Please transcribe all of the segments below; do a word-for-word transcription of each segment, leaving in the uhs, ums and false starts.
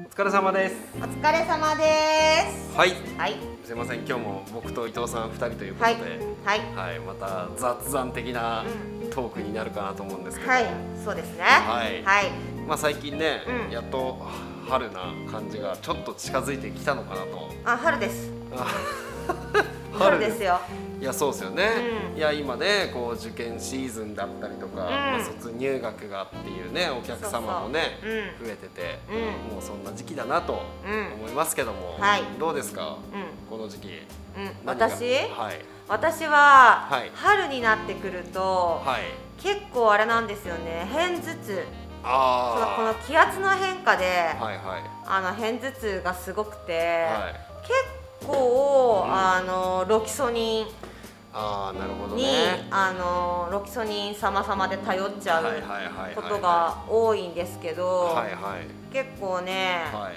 お疲れ様です。 お疲れ様です。 はい。 はい。 すいません、今日も僕と伊藤さんふたりということで、 はい。 はい、また雑談的なトークになるかなと思うんですけど。 はい。そうですね。 はい。 はい。 まあ最近ね、 うん、 やっと春な感じがちょっと近づいてきたのかなと。 あ、春です。 春ですよ。 いやそうですよね、 うん、 いや今ねこう受験シーズンだったりとか、うん、まあ、卒入学がっていうねお客様もねそうそう、うん、増えてて、うん、もうそんな時期だなと思いますけども、うん、はい、どうですか、うん、この時期、 うん、私、 はい、 私は、はい、春になってくると、はい、結構あれなんですよね、片頭痛。あそのこの気圧の変化で、はいはい、あの片頭痛がすごくて、はい、結構、うん、あのロキソニンあーなるほどね、 にあのロキソニン様々で頼っちゃうことが多いんですけど、結構ね、はい、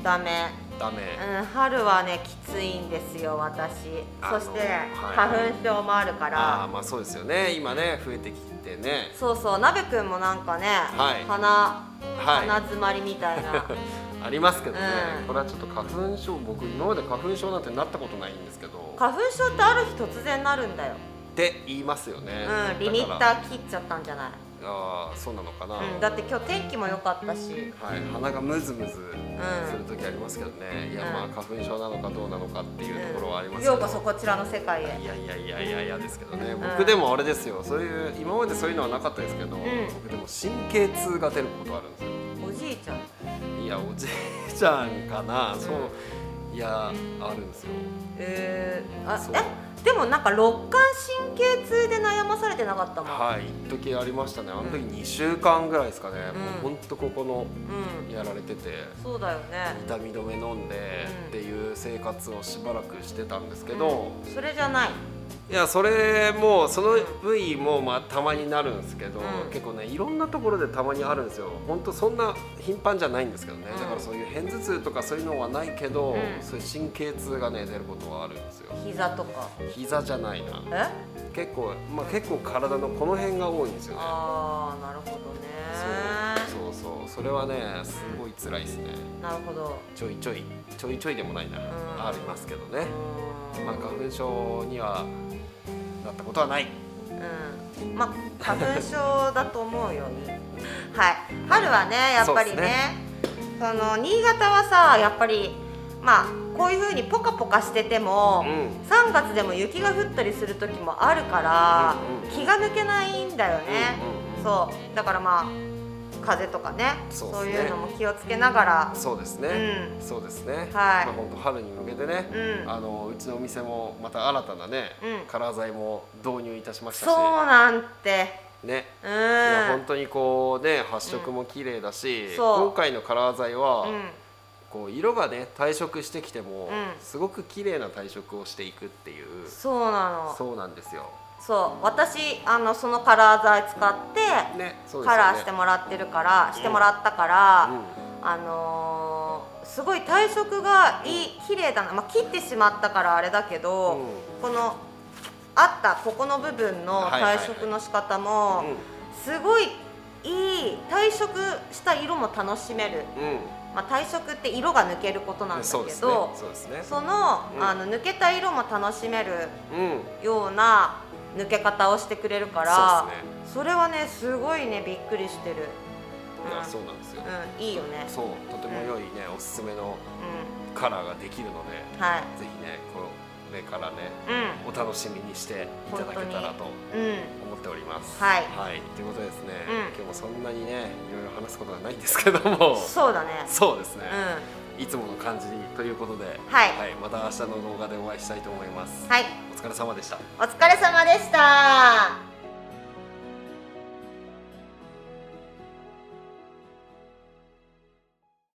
ダメダメ、 うん、春はねきついんですよ私。そして、はい、花粉症もあるから。 あまあそうですよね、今ね増えてきてね。 そうそう、なべくんもなんかね、はい、鼻鼻詰まりみたいなありますけどね、うん、これはちょっと花粉症、僕今まで花粉症なんてなったことないんですけど。 花粉症ってある日突然なるんだよって言いますよね。 うん、リミッター切っちゃったんじゃない。 ああそうなのかな、うん、 だって今日天気も良かったし、 はい、鼻がムズムズする時ありますけどね、うん、いやまあ花粉症なのかどうなのかっていうところはありますけど、 うん、ようこそこちらの世界へ。 いやいやいやいやいやですけどね、僕でもあれですよ、そういう今までそういうのはなかったですけど、うん、僕でも神経痛が出ることあるんですよ。 おじいちゃん。 いやおじいちゃんかな、うん、そういやあるんですよ。 えー、あえでもなんか肋間神経痛で悩まされてなかったもん。 はい、一時ありましたね。あの時にしゅうかんぐらいですかね、うん、もうほんとここのやられてて、うん、そうだよね、痛み止め飲んでっていう生活をしばらくしてたんですけど、 うん、それじゃない。 いやそれもその部位もまあたまになるんですけど、うん、結構ねいろんなところでたまにあるんですよ。本当そんな頻繁じゃないんですけどね、うん、だからそういう片頭痛とかそういうのはないけど、うん、そういう神経痛がね出ることはあるんですよ。 膝とか。 膝じゃないな。 え？ 結構まあ結構体のこの辺が多いんですよね。 ああなるほどね。 そうそうそう、それはねすごい辛いですね。 なるほど。 ちょいちょいちょいちょいでもないな、ありますけどね。まあ花粉症にはなったことはない。うん、まあ花粉症だと思うよ。はい。春はねやっぱりね、その新潟はさやっぱりまあこういう風にポカポカしてても、うん、さんがつでも雪が降ったりする時もあるから、うんうん、気が抜けないんだよね。うんうんうん、そうだからまあ風邪とかね、そう、ね、そういうのも気をつけながら。 そうですね、うん、そうですね、はい、まあ本当春に向けてね、うん、あのうちのお店もまた新たなね、うん、カラー剤も導入いたしましたし。 そうなんてね、うん、いや本当にこうね発色も綺麗だし、うん、今回のカラー剤は、うん、こう色がね退色してきても、うん、すごく綺麗な退色をしていくっていう。 そうなの。 そうなんですよ。 そう私あのそのカラー剤使って、ねね、カラーしてもらってるから、うん、してもらったから、うん、あのー、すごい退色がいい綺麗だな、まあ、切ってしまったからあれだけど、うん、このあったここの部分の退色の仕方もすごいいい退色した色も楽しめる。うん、まあ、退色って色が抜けることなんだけど、その、うん、あの抜けた色も楽しめるような抜け方をしてくれるから、 そ, ね、それはねすごいねびっくりしてる。 いや、うん、そうなんですよ、 うん、いいよね。 そうとても良いね、うん、おすすめのカラーができるので、うん、はい、ぜひねこれからね、うん、お楽しみにしていただけたらと思っております。はい、はい、ということでですね、うん、今日もそんなにねいろいろ話すことがないんですけども、 そうだね、 そうですね、うん、いつもの感じということで、はい、はい、また明日の動画でお会いしたいと思います。はい、お疲れ様でした。 お疲れ様でした。